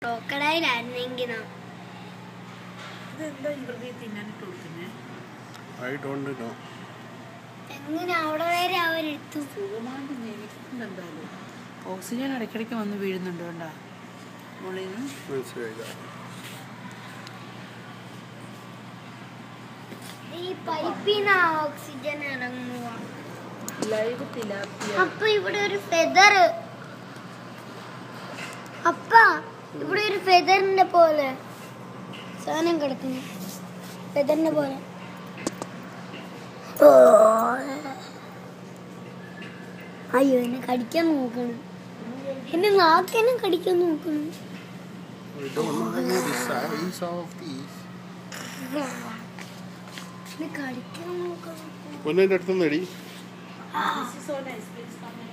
ക്രോക്കഡൈലായിരുന്നെങ്കിലോ I don't know. എങ്ങനെ അവിടെ വരെ അവരെടുത്തു? ഓക്സിജൻ ഇടയ്ക്കിടയ്ക്ക് വന്ന് വീഴുന്നുണ്ട് കേട്ടാ മുകളിൽ നിന്ന്. ഈ പൈപ്പിന്ന് ഓക്സിജൻ ഇറങ്ങുക. അപ്പൊ ഇവിടെ ഒരു ഫെദർ, അപ്പ ഇവിടെ ഒരു ഫെദറിന്റെ പോലെ സാധനം കിടക്കുന്നു, ഫെദറിന്റെ പോലെ. അയ്യോ, എന്നെ കടിക്കാൻ നോക്കണം, എന്നെ നാക്കെന്നെ കടിക്കാൻ നോക്കണം. കടിക്കാൻ നോക്കണം.